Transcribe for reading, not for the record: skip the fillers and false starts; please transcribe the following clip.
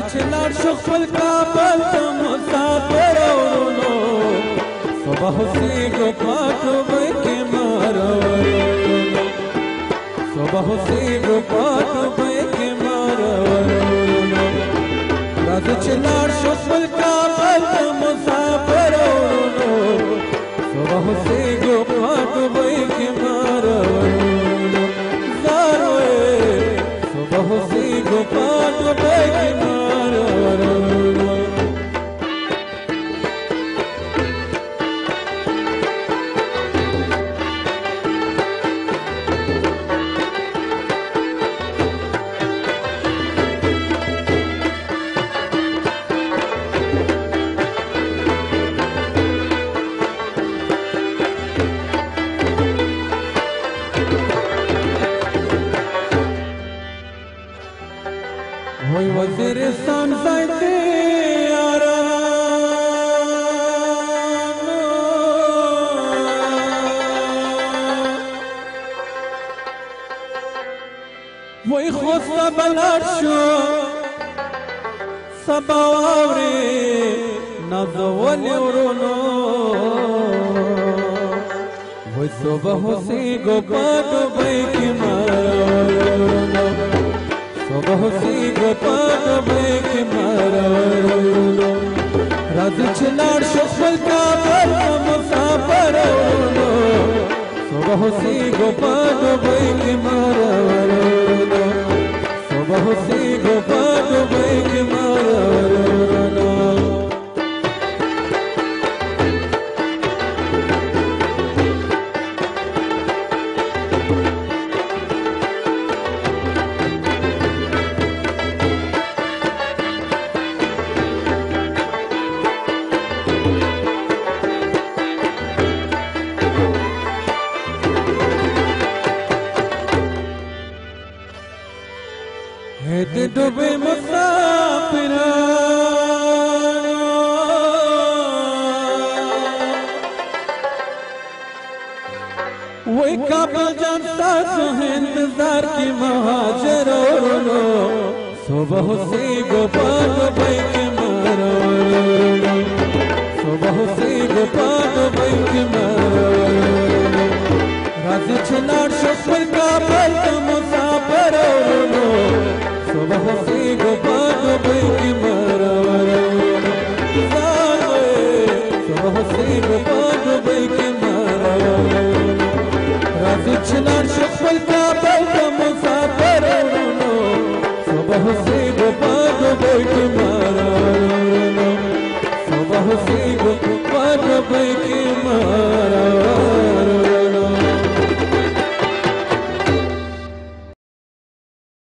छिलार शुक्ल का बल मुसाफिर सुबह से गो पाठ के मारो सुबह से गो पाठ के मारो राज छिलार शुक्ल का बल मुसाफिर सुबह से गो पाठ के मारो सुबह से गो पाठ के मारो वही वज़ीर संसाइते यारा वही खुस्ता बलाशो सबावरे नज़वली उरुनो वही सुबह से गोपाग बैकी मारो सुबह से गोपाग बैकी मारो राज छिलार शुक्ल का बल मुसाफिर सुबह से गोपाग बैकी मारो सुबह से गोपाग बैकी मारो हेते डूबे मुसाफिर वही काबिल जानता तो इंतजार की महाजरो सुबह से गोपाग बैके मारो सुबह से गोपाग बैके मारो राज छिलार शुक्ल का बल मुसाफिर सुबह से गोपाग बैकी मारो सुबह से गोपाग बैकी मारो राज छिलार शुक्ल का बल मुसाफिर सुबह से गोपाग बैकी मारो सुबह से गोपाग बैकी मारो